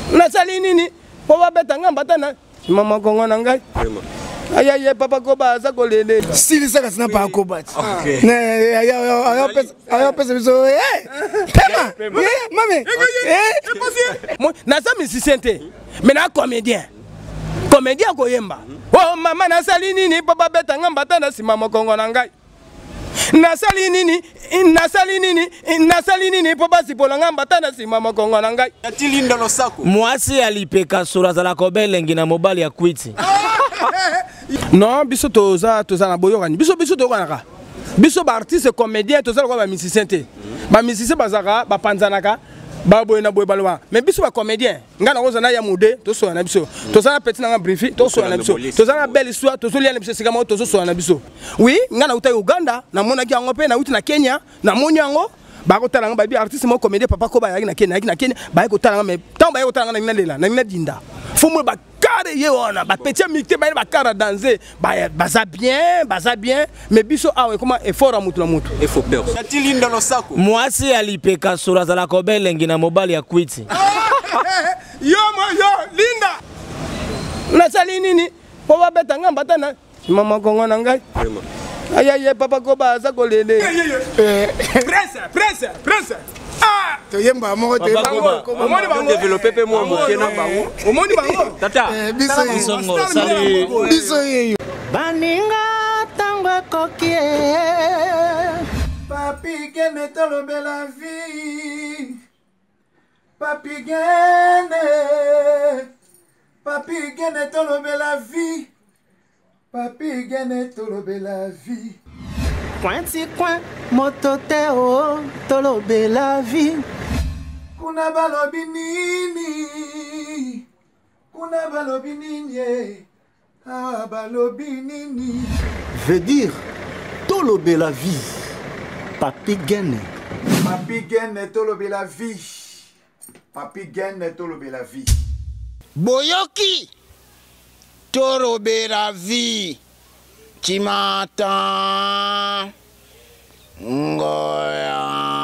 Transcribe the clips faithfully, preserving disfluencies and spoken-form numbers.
Na sali nini? Po ba betanga mbatana. Mama kongo na ngai. Vraiment. Aïe aïe papa koba za kolele. Si ça n'a pas koba. OK. Ne aïe aïe aïe pesa biso. Eh. Pema. Eh mame. Eh. Moi na sa musicien te. Mais na comédien. Comédien ko yemba. Oh mama na sali nini papa betanga mbatana si mama kongo na ngai. Na sali nini? Na sali nini? Na sali nini papa si polanga mbatana si mama kongo na ngai. Yatili ndalo sako. Mwasi alipeka sura za la kobelengi na mobali ya kwiti. Non, biso toza toza na boyokani. Biso biso tokanaka. Biso ba artiste comédien toza ko ba musicien te. Ba musicien bazaka ba panzanaka. Ba boy na boy balwa. Mais biso ba comédien. Ngana ko zana ya mude to so na biso. Toza na petit na brief to so na biso. Toza na belle histoire to so lia na biso sikama to so na biso. Oui, ngana uta Uganda na mona ki yango pe na uti na Kenya na moni yango. Ba ko tala ngaba bi artiste mo comédien papa ko ba ya na Kenya na Kenya ba ko tala mais tant ba ko tala na lela na na dinda. Faut mo ba carré yona ba petit micté ba ba cara danser ba baza bien baza bien mais biso awe comment effort à mutu na mutu il faut peur yatili ndalo sako mwasi alipeka sura za la kobelengi na mobali ya kwiti yo mo yo linda na sali nini po ba betanga mbatana mama kongo na ngai vraiment aïe aïe papa ko ba za kolele presse presse presse ah to yemba mo te bango omoni bango développer pe mo moké na bango omoni bango tata biso Bisongo sali biso yeyo baninga tango kokie papi gene tolobe la vie papi gene papi gene tolobe la vie papi gene tolobe la vie Pointi coin moto te o tolobe la vie kuna balobi nini kuna balobi nini ah balobi nini veut dire tolobe la vie papi gene papi gene tolobe la vie papi gene tolobe la vie boyoki tolobe la vie Chimata Ngoya.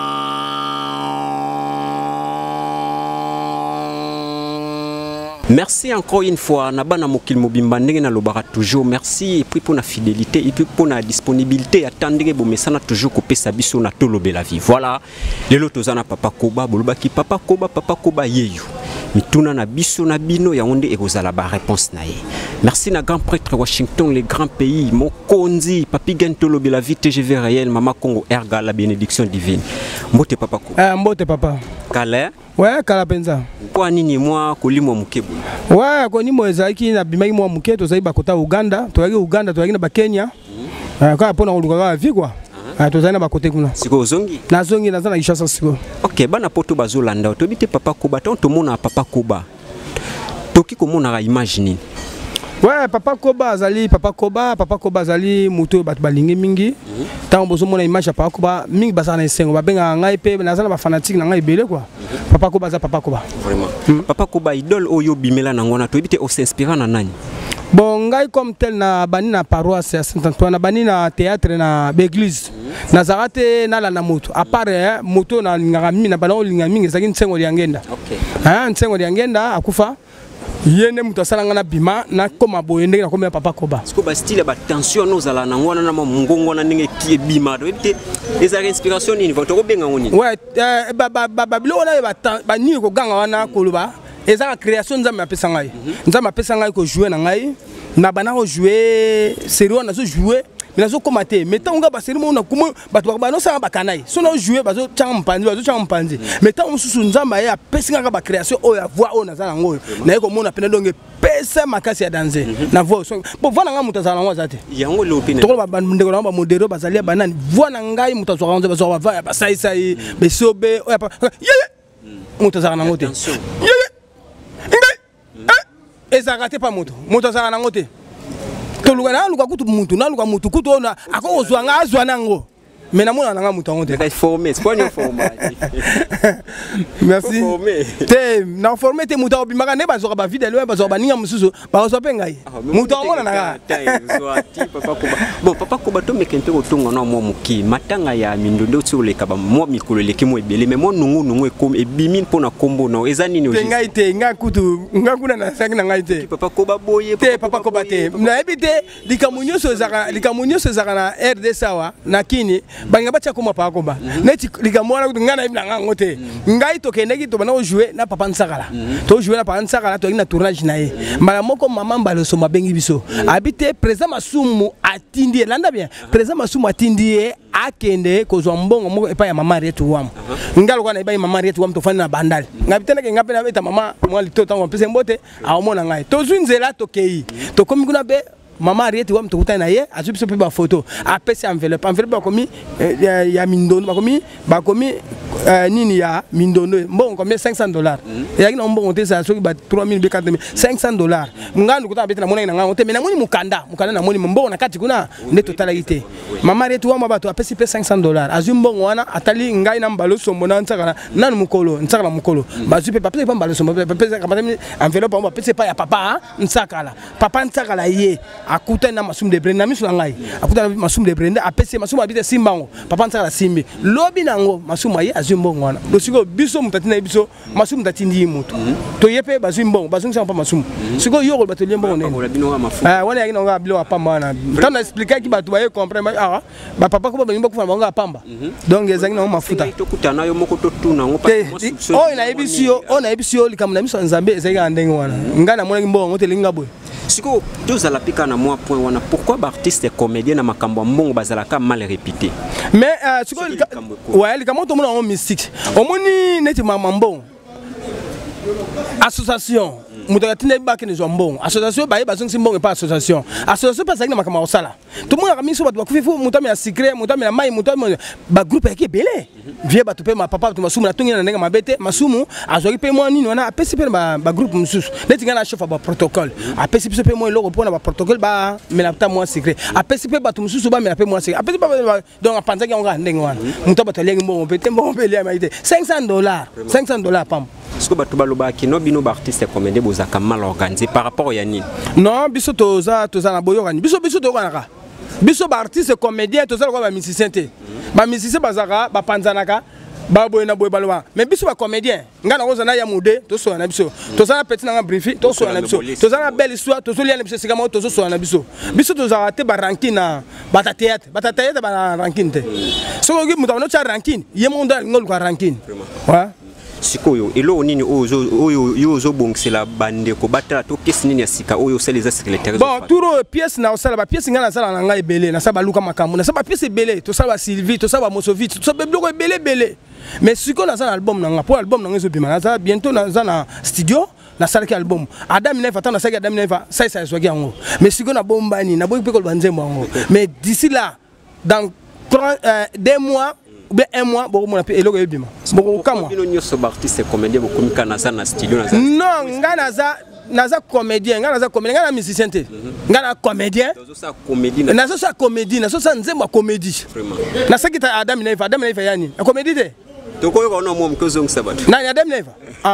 Merci encore une fois nabana mokil mobimba ndenge na lobara toujours merci et puis pour la fidélité et puis pour la disponibilité attendez bo mesana toujours ko pesa biso na tolobe la vie voilà lelo tozana papa koba bolobaki papa koba papa koba yeyo mituna na biso na bino ya onde ekozala ba réponse na ye merci na grand prêtre Washington les grands pays mokonzi papi gen tolobe la vie T G V réel mama Congo erga la bénédiction divine mbote papa ko ah mbote papa kala ouais kala penza kwa nini mwa kolimo mukebu ouais ko ni moezaki na bimaki mwa muke tozali bakota Uganda tozali Uganda tozali na ba Kenya ah kwa pona koluka ka vie quoi ah tozali na bakote kuna siko zongi na zongi na zana Kishasa siko OK bana poto bazolanda tobite papa koba to tomona papa koba toki komona ka imagine ouais papa koba azali papa koba papa koba azali muto bat balingi mingi tant bozo mona image papa koba mingi basana esengo babenga ngai pe na zana ba fanatique na ngai belé quoi papa koba za papa koba vraiment hmm. Papa koba idole oyo bimela na ngona tobite o s'inspira na nani bon ngai comme tel na bani na paroisse ya Saint-Antoine na bani na théâtre na l'église na zarate na la na moto à part hein, moto na ngami na bana olinga mingi zaki nsengo liangenda OK hein nsengo liangenda akufa yene muto salanga na bima na koma boyende na koma papa koba siko ba style ba tension no zala na ngona na mungongo na ndenge ki bima tobite eza inspiration ni voto ko benga ngoni ouais ba ba ba bilo na ba ba ni ko ganga wana koluba eza la création nzambe apesa ngai nzambe apesa ngai ko jouer na ngai na bana ko jouer série na zo jouer mais na zo komater mais tant nga ba série mo na kuma bato ba no sa ba kanai so na jouer ba zo changa mpanzi ba zo changa mpanzi mais tant mususu nzambe ya apesa nga ba création o ya voix o na za ngo na ko mona pena donge pesa makasi ya danser na voix bon voix nga muta za ngo zate yango lo pena to ba ndeko na ba modero ba zalia banani voix na ngai muta zo ngo ba zo ba ba sai sai be sobe o ya muta za ngo te ezakate pa moto moto azaka nango te toluka na luka kutu mutu na luka mutu kutu ona akoko zwanga azwa nango mais na mona nanga muto ngote mais formé c'est pas une formation merci te na formé te muto bimaka ne bazoka ba vidéo bazoka ba ninga mususu ba zo pengai muto mona nanga papa koba bon papa koba to mekente otonga na mo muki matanga ya mindondo sur le kaba mo mikolo leki mo ebele mais mo nungu nungu ekom ebimi pona kombo no ezani ni oji ngai te nga kutu nga kuna na sangi na ngai te papa koba boye te papa koba te na ebite likamunyo so zaka likamunyo so zaka na R D sawa na kini banga bacha koma papa koba neti likamwana kutu nga na ibna nga ngote ngai to keneki to bana jouer na papa nsakala to jouer na papa nsakala to ina tournage na ye mala moko mama mbalo so mabengi biso habite présent masumu atindi landa bien présent masumu atindi akende kozwa mbongo moko epa ya mama retu wam ngalo kwa na iba mama retu wam to fana na bandali ngapitana ke ngapena beta mama mwali to tango pese mbote aomona ngai to zunzela to kei to komi kuna be mama retu wam to kutana ye azubiso pe ba photo apesi envelope envelope ba komi ya mindono ba komi ba komi nini ya mindono mbongo combien cinq cents dollars ya kina mbongo te sa soki ba trois mille be quatre mille cinq cents dollars ngando kuta beta na mona nganga te mena moni mukanda mukanda na moni mbongo na kati kuna ne totalité mama retu wam ba to apesi pe cinq cents dollars azum mbongo wana atali ngai na mbalo sombo na ntsaka na mukolo ntsaka mukolo ba zupe pa pe mbalo sombo pe pe ka envelope ba pesi pa ya papa ntsaka la papa ntsaka la ye akuta na masum de brenda miso ngai akuta na masum de brenda apesi masum abite simbango papa ntsaka la simbi lobi nango masum aye azum mbongo wana dosiko biso mutati na biso masum mutati ndi mutu to yepe bazum mbongo bazum sa pa masum siko yo ko batolie mbongo nene ah wana yakina nga bilo apamba wana tana expliquer ki batu baye comprendre ah ba papa ko ba nyimba kufana bango apamba donc ezangi na mafuta to kutana yo moko to tuna ngo pa oh na ebisio oh na ebisio likamuna miso nzambe ezangi andenge wana ngana mona mbongo te linga boy siko tozala pika na moi point wana pourquoi ba artiste comédien na makambo mbongo bazala ka mal répété mais siko ouais likamona to mona on mystique omoni neti mama mbongo association muto yatina baki ne mbongo association ba yeba zongi mbongo pa association association pa zaki na makama osala to mona kamiso bato bakufifu muto ya secret muto ya mai muto ba groupe yake belé vie bato pe ma papa to masumu na tongi na ndenga mabete masumu azoki pe moi nini wana apesi pe ba ba groupe mususu neti ngana chef ba protocole apesi pe moi loko pona ba protocole ba mena ta moi secret apesi pe bato mususu ba mena pe moi secret apesi pa donc apanzaki nga ndenga wana muto bato lengi mbongo pete mbongo pe lia maite cinq cents dollars cinq cents dollars pam est-ce que bato baloba ki no bino ba artiste comédien bozaka mal organisé par rapport ya nini non biso toza toza na boyokani biso biso to kanaka biso ba artiste comédien toza ko ba musicien te ba musicien bazaka ba panzanaka ba boyena boy balwa mais biso ba comédien ngana ko zana ya mude to so na biso toza na petit na brief to so na biso toza na belle histoire to so lia na biso sikama to so na biso biso toza te ba ranking na bata théâtre bata théâtre ba ranking te so ko muta no cha ranking yemo ndo ngol ko ranking wa sikoyo elo nini ozo oyo yozo bongsela bande ko batala to kesi nini ya sika oyo sala les secrétaires bon turo pièce na osala ba pièce ngana sala na ngai belé na saba luka makambo na saba pièce belé to sala Sylvie to sala Mosovite to sala bloko belé belé mais siko na sala album na nga pour album na ngezo bima na sala bientôt na na studio na sala ki album Adam Neva ta na sala Adam Neva ça ça soki yango mais siko na bombani na boyi pe ko banzembo yango mais d'ici là dans deux mois ou un mois bon mon appel eloko ebima bon kamwa bino nyoso ba artiste comédien bo komika na za na studio na za non ngana za naza comédien ngana za comédien ngana musicien te ngana comédien nazo sa comédie nazo sa comédie nazo sa nzemba comédie vraiment na sakita Adam Neva Adam Neva yani comédie te to ko ko no mo mko zongi sabato na Adam Neva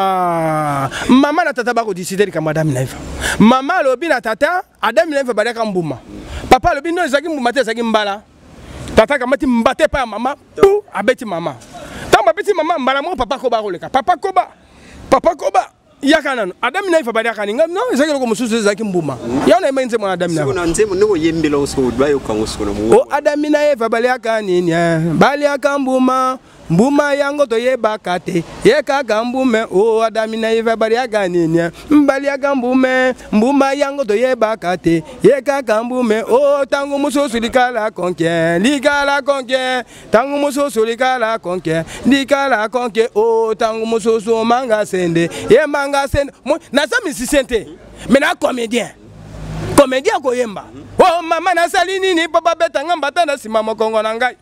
ah mama na tata ba ko décider ka Adam Neva mama lobi na tata Adam Neva ba ka mbuma papa lobi no ezaki mbuma te ezaki mbala tata kamati mbate pa mama pou abeti mama tamba beti mama mbala mo papa ko ba koleka papa ko ba papa ko ba yakana no Adam Neva ba yakana nga no ezaki ko mususu ezaki mbuma ya na imenze mo Adam Neva siko nzemo no yembela oso bayo kango siko no o Adam Neva ba yakana ni ba yakana mbuma mbuma yango to yeba kate yeka gambume o Adam Neva ba yakana ni mbali yagambume mbuma yango to yeba kate yeka gambume o tangu mususu likala konke likala konke tangu mususu likala konke likala konke o tangu mususu manga sende ye manga sende na sa musicien te mais na comédien comédien ko yemba oh mama na sali nini papa betanga mbata na sima mokongo na ngai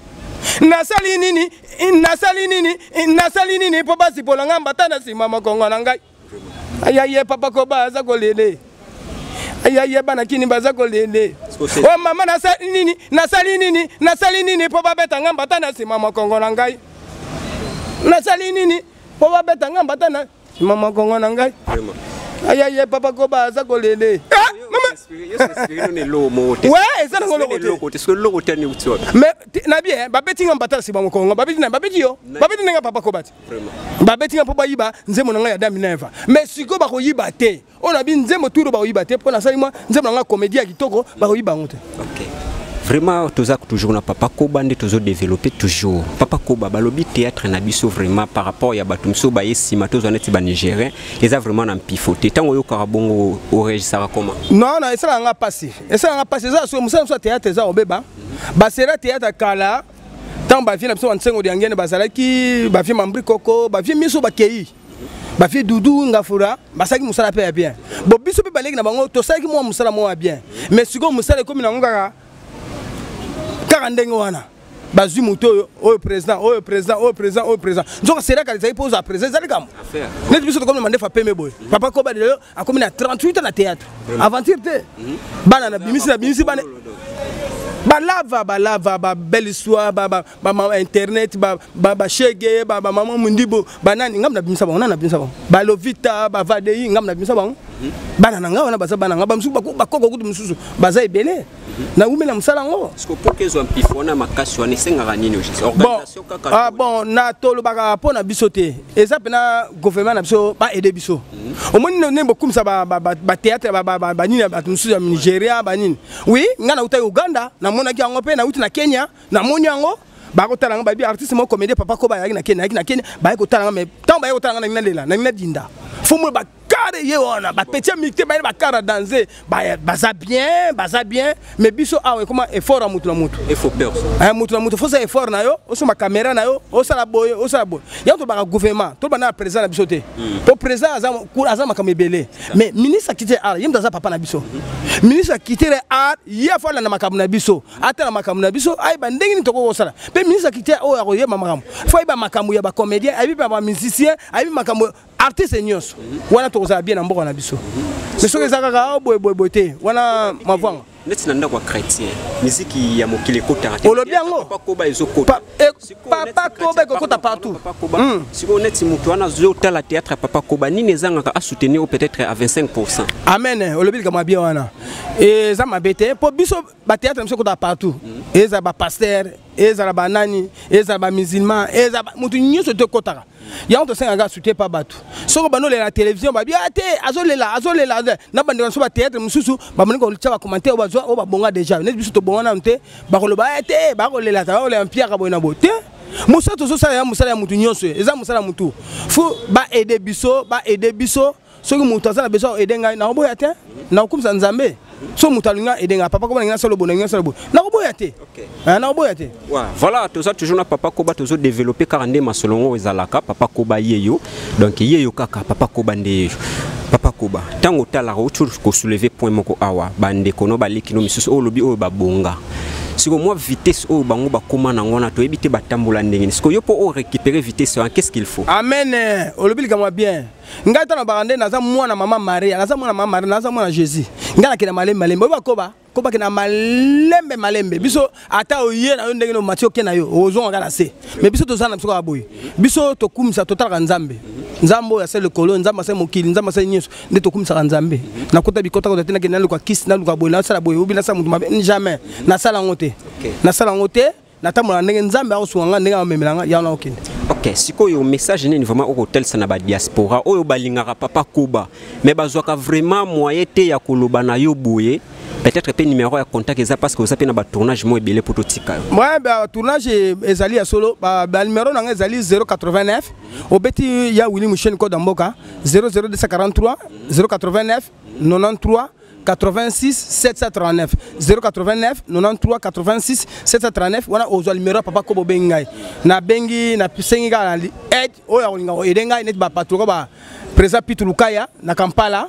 na sali nini na sali nini na sali nini papa sipolanga mbata na sima mokongo na ngai aya ye papa ko baza ko lele aya ye bana kini bazako lele oh mama nasali nini nasali nini nasali nini po babeta ngamba tana sima makongo na ngai nasali nini po babeta ngamba tana sima makongo na ngai aya ye papa ko bazako lele ouais ça ngolo côté ce que le côté ni utio mais na bien babeti ngamba tana sima makongo babeti na babeti yo babeti nga papa ko bati babeti nga po bayiba nzemo na ngai ya dami neva mais siko ba ko yiba te on a bien nzemo turo ba yiba te pona sali moi nzemo na comédie ya kitoko ba ko yiba ngote. OK. Vraiment tozak toujours na papa Koba ndé tozo développer toujours. Papa Koba balobi théâtre na biso vraiment par rapport ya batumso ba yesima tozo neti ba nigérien, ils a vraiment na pifoté. Tango yo karabongo au registra comment? Non non, ça nga passé. Ça nga passé ça so musa so théâtre za obeba. Ba sera théâtre kala. Tant ba fi na biso wansengo de ngene bazala ki ba fi mambri koko, ba fi miso ba kei. Ba fi dudu ngafura basaki musala pe bien bo biso pe baleki na bango to saki mo musala mo bien mais siko musala komi na ngaka kaka ndenge wana bazui moto o président o président o président o président donc c'est là quand ils posent à président ça comme affaire net biso to comme mande fa peme boy papa Koba de a komi na trente-huit ans na théâtre aventure te bana na bimisi na bimisi bana ba lava ba lava ba belle histoire ba ba ba internet ba ba shege ba ba maman mundibo ba nani ngam na bimisa ba na bimisa ba ba lovita ba vadei ngam na bimisa ba bana na ngawana ba bana ngaba msuku ba koko kutu msusu baza ebele na ume na msala ngo parce que pour que zo mpifona makasi wana senga nini organisation kaka ah bon na tolo baka pona bisote eza pena gouvernement na biso ba aider biso au moins ne beaucoup ça ba ba théâtre ba ba ba nini ba msusu ya Nigeria ba nini oui ngana uta Uganda na mona ki yango pe na uti na Kenya na moni yango ba ko talanga ba bi artiste mo comédie papa Koba yaki na Kenya yaki na Kenya ba ko talanga mais tant ba ko talanga na lela na dinda fumo ba kare ye wana ba petit micté ba ba kara danser ba baza bien baza bien mais biso awe comment effort à mutu na mutu effort perso ah mutu na mutu faut ça effort na yo o so ma caméra na yo o sala boy o sala boy ya to ba gouvernement to ba na président na biso te pour président azam azam makamebele mais ministre quitté art yim daza papa na biso ministre quitté art ya fa na makamu na biso ata na makamu na biso ay ba ndenge ni to ko sala pe ministre quitté o ya ko ye makamu faut ba makamu ya ba comédien ay ba musicien ay makamu artiste nyonso wana to za bien na mboka na biso mais soki ezaka boy boy boy wana mavanga neti na ndako chrétien muziki ya mokili kota olobiango papa Koba ezokota papa Koba ekota partout siko neti mutu wana zo tala théâtre papa Koba nini ezanga a soutenir peut-être à vingt-cinq pour cent amen olobi kama bien wana et ça mabete po biso ba théâtre mso kota partout eza ba pasteur eza ba nani eza ba musulman eza mutu nyonso te kotaka ya on te senga soutien pas batu soko bano la télévision ba bien ate azolela azolela na bande so ba théâtre mususu ba moni ko tshaba commenter o ba zo o ba bonga déjà ne biso to bonga na nte ba ko lo ba ate ba ko lela ta o le empire ka boina bote musa to so sala ya musala ya mutu nyonso eza musala mutu fu ba aider biso ba aider biso soki mutu azala beso aider ngai na oboya te na okumsa nzambe so mutalinga edenga papa Koba ngina solo bonenga solo bo na koboya te OK na koboya te wa voilà toza toujours na papa Koba tozo développer karande masolongo ezalaka papa Koba yeyo donc yeyo kaka papa Koba nde papa Koba tango tala ko ko soulever point moko awa bande kono baliki no misusu o lobi o babonga siko moi vitesse o bango bakoma na ngona to ebite batambola ndenge siko yo po o récupérer vitesse qu'est-ce qu'il faut amen o lobi kama bien ngai tana barande naza mwana mama Maria naza mwana mama Maria naza mwana Jésus ngai na kina malembe malembe ba Koba Koba kina malembe malembe biso ata oye na yo ndenge no matio kena yo ozonga kana se mais biso to zana biso ka boy biso to kumisa total nzambe nzambo ya sele kolo nzamba se mokili nzamba se nyeso nde to kumisa nzambe na kota bikota ko tena kena kwa kiss na luka boy na sala boy obi na sa mutu mabe jamais na sala ngote na sala ngote na tamola ndenge nzambe akosuanga ndenge amemelanga ya na okende. OK siko yo message nini vraiment au hotel sana ba diaspora oyo balingaka papa Koba mais bazwaka vraiment moyen te ya koloba na yo boye peut-être pe numéro ya contact eza parce que vous avez na ba tournage mo ebele poto tika ouais ba tournage ezali ya solo ba, ba numéro na ezali zéro quatre-vingt-neuf obeti ya Willy Michel Koda Mboka zéro zéro deux cent quarante-trois zéro quatre-vingt-neuf quatre-vingt-treize quatre-vingt-six sept cent trente-neuf zéro quatre-vingt-neuf quatre-vingt-treize quatre-vingt-six sept cent trente-neuf wana ozwa numéro papa Koba bengai na bengi na sengi ga aide oya olinga edenga net ba patro ba président Pitu Lukaya na Kampala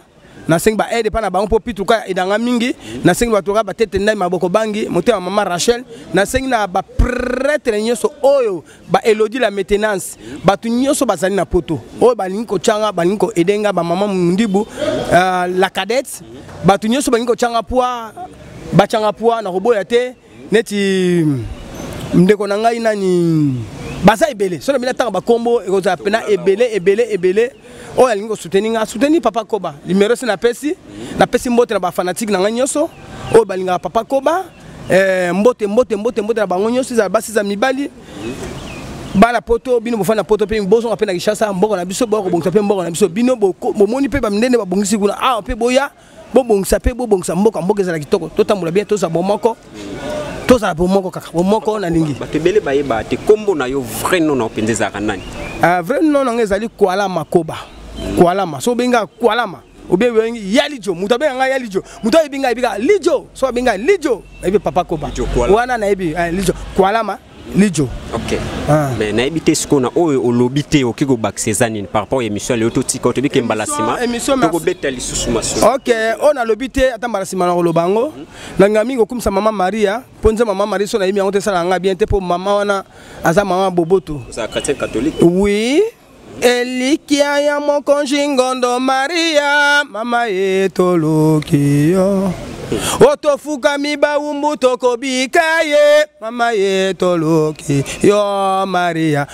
na sengi ba aide pa na bango po pituka idanga mingi na sengi batoka ba tete ndai maboko bangi motema mama Rachel na sengi na ba prêtre nyoso oyo ba Elodie la maintenance batu nyoso bazali na poto oyo balingi ko changa balingi ko edenga ba mama Mundibu uh, la cadette batu nyoso balingi ko changa poa ba changa poa na roboya te neti ndeko na ngai nani baza ebele so na bila tanga ba kombo ekoza pena ebele ebele ebele o alingi ko soutenir nga soutenir papa Koba numéro c'est na pesi na pesi mbote na ba fanatique na nganyoso o balinga papa Koba eh mbote mbote mbote mbote na bango nyoso za basi za mibali bala poto bino bofana poto pe bozo apena kishasa mboko na biso boko bongisa pe mboko na biso bino bo momoni pe ba mndende ba bongisi kuna ah pe boya bo bongisa pe bo bongisa mboka mboka za kitoko totamula bien to za bomoko to za bomoko kaka bomoko na lingi batebele bayeba te kombo na yo vrai non na opendeza kanani ah vrai non na ezali Kuala Makoba Kualama so benga Kualama obe wengi yalijo mutabe nga yalijo mutabe binga ibika lijo so benga lijo ebe papa Koba wana na ebi lijo Kualama lijo. Ok. Ah. Mais na ebité ce na oyo olobité okiko baksezani par rapport à émission le totiko to bike mbalasima to beta lisusu maso. Ok, on a lobité ata mbalasima na lobango. Na ngami ko kumsa mama Maria, ponza mama Maria so na yimi ngote sala nga bien te po mama wana aza mama Boboto. Za chrétien catholique. Oui. Elikia ya mokonji ngondo Maria mama etolokiyo otofuka miba umbu tokobikaye mama etolokiyo Maria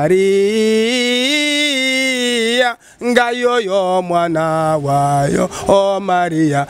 Maria ngayo yo mwana wayo o Maria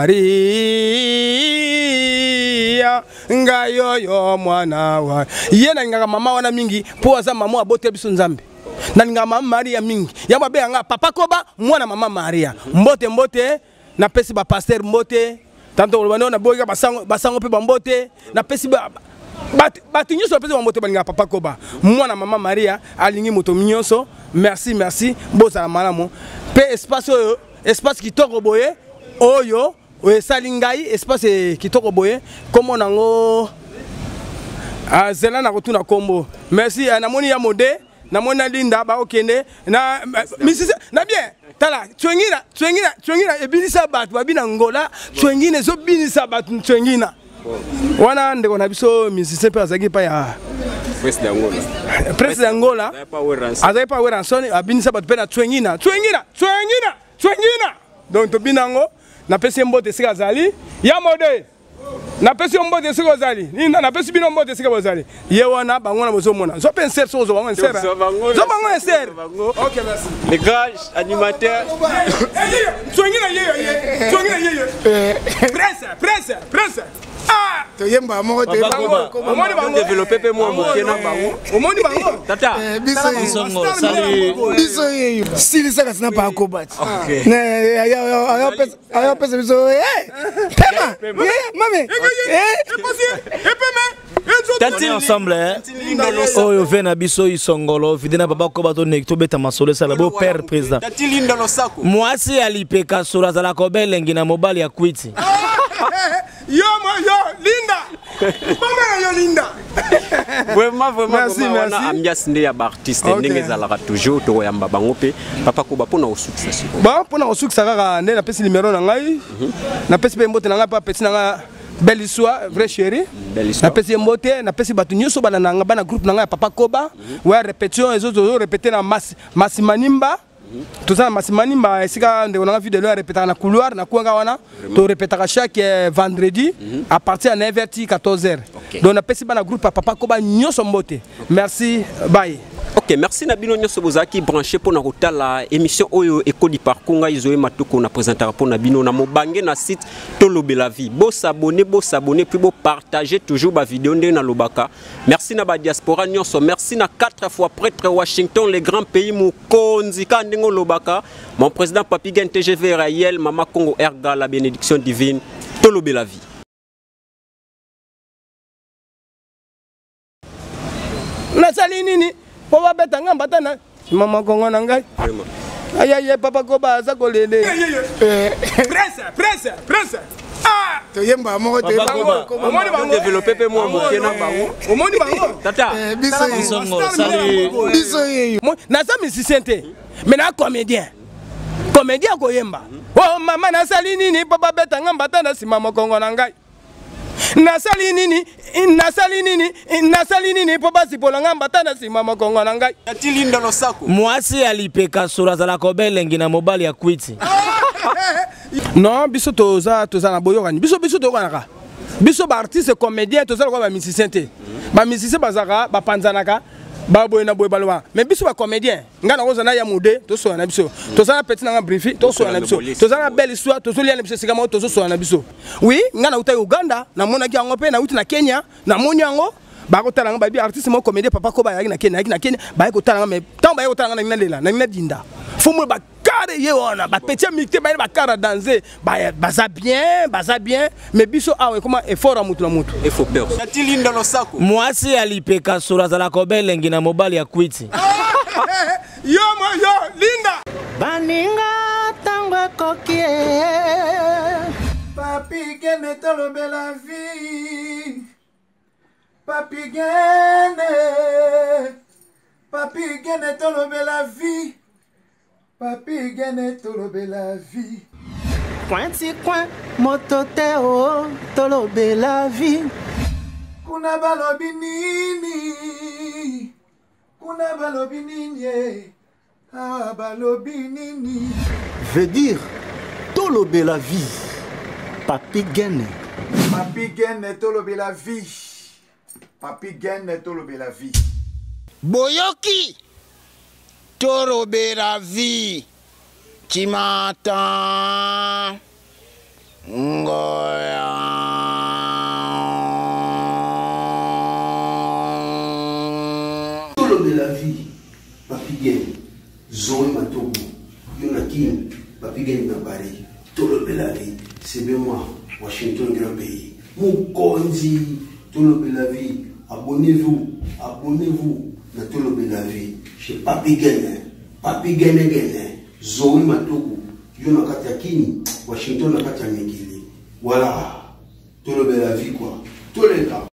Maria ngayo yo mwana wayo yena ngaka mama wana mingi po aza mama abote biso nzambe na nga mama Maria mingi yamba be nga papa Koba mwana mama Maria mbote mbote na pesi ba pasteur mbote tanto lobano na boga basango basango pe mbote na pesi ba batu nyonso pesi mbote ba nga papa Koba mwana mama Maria alingi moto nyonso merci merci boza malamu pe espace oyo espace kitoko boye oyo oyo salingai espace kitoko boye komo nango azela na kotuna kombo merci na moni ya mode na mona linda ba okende na misisi na bien tala twengina twengina twengina ebinisa batu babina ngola twengine zo binisa batu twengina wana ndeko na biso misisi pe azaki pa ya president ngola president ngola azaki pa weranson abinisa batu pe na twengina twengina twengina twengina donc to binango na pesi mbote sika zali ya mode na pesi mbote sika zali ni na pesi bino mbote sika zali ye wana bango na bozo mona zo penser so zo bango enser zo bango enser. OK merci les gars animateurs soingina ye ye soingina ye ye presse presse presse ah to yemba mo te bango omoni bango développer pe mo moke na bango omoni bango tata biso Songo sali biso ye sili saka sina pa Koba ne ayo ayo pesa ayo pesa biso eh pema mami eh Tati ensemble oh yo vena biso isongolo videna baba Koba to nek to beta masolo sala bo père président Tati linda no sako moi si alipeka sura za la kobelengi na mobile ya kwiti yo mo yo linda mama yo linda vraiment vraiment merci merci ambiance nde ya ba artiste ndenge ezalaka toujours to yamba bango pe papa Koba pona osukisa ba pona osukisa kaka nde na pesi numéro na ngai na pesi pe mbote na ngai pa pesi na ngai belle histoire vrai chéri na pesi mbote na pesi batu nyoso bana na bana groupe na ngai papa Koba wa répétition ezo zo répéter na mas masimanimba tout ça masimanimba esika ndeko na vidéo ya répéter na couloir na kuanga wana to répéter chaque vendredi à partir de neuf heures à quatorze heures donc na pesi bana groupe papa Koba nyoso mbote merci bye. Ok, merci Nabino Nyoso Bozaki branché pour na la émission Oyo Ekoli Parkunga Izoé Matuko na présenter pour Nabino na mobange na site Tolobe la vie. Bo s'abonner, bo s'abonner puis bo partager toujours ba vidéo ndé na lobaka. Merci na ba diaspora Nyoso, merci na quatre fois prêtre Washington les grands pays mu konzi ka ndengo lobaka. Mon président Papi Gen T G V Raël, Mama Congo Erga la bénédiction divine Tolobe la vie. Na sali nini? Papa beta ngamba tana mama Kongo na ngai aya ye papa Koba za kolele presse presse presse ah to yemba mo te bango omoni bango développer pe mo moke na bango omoni bango tata biso Songo sali biso ye na ça musicien te mais na comédien comédien koyemba oh mama nasali nini papa beta ngamba tanda sima mokongo na ngai nasali nini nasali nini nasali nini papa sipola ngamba tanda sima mokongo na ngai Atilinda no sako mwasi alipeka sura za la kobelengi na mobali ya kwiti non biso toza toza na boyokani biso biso tokanaka biso ba artiste comédien toza ko ba musicien te ba musicien bazaka ba panzanaka ba boyena boy balwa mais biso ba comédien ngana ko zana ya mude to so na biso to zana petit na brief to so na biso to zana belle histoire to so lia na biso sikama to so na biso oui ngana uta Uganda na mona ki yango pe na uti na Kenya na monyango ba ko tala ngaba bi artiste mo comédien papa ko ba ya na Kenya na Kenya ba ko tala mais tant ba ko tala na lela na na dinda faut mo ba kare ye ona ba petit micté ba ba kara danser ba baza bien baza bien mais biso awe comment effort amutu na mutu il faut peur Atilinda no sako mwasi alipeka sura za la kobelengi na mobali ya kwiti yo mo yo linda baninga tango kokie papi gene tolobe la vie papi gene papi gene tolobe la vie papi gene tolobe la vie Pointi coin motote o tolobe la vie kuna balobi nini kuna balobi nini ah balobi nini veut dire tolobe la vie papi gene papi gene tolobe la vie papi gene tolobe la vie boyoki tolobe la vie Chimata Ngoya Tolobe la vie papi gene Zoé Matogo Yonakin papi gene Nabari Tolobe la vie c'est bien moi Washington grand pays Mukonzi Tolobe la vie abonnez-vous abonnez-vous na Tolobe la vie chez papi gene papi gene gene Zoé Matogo Yona Katiakini Washington na Katiamekili voilà Tolobe la vie quoi tous les gars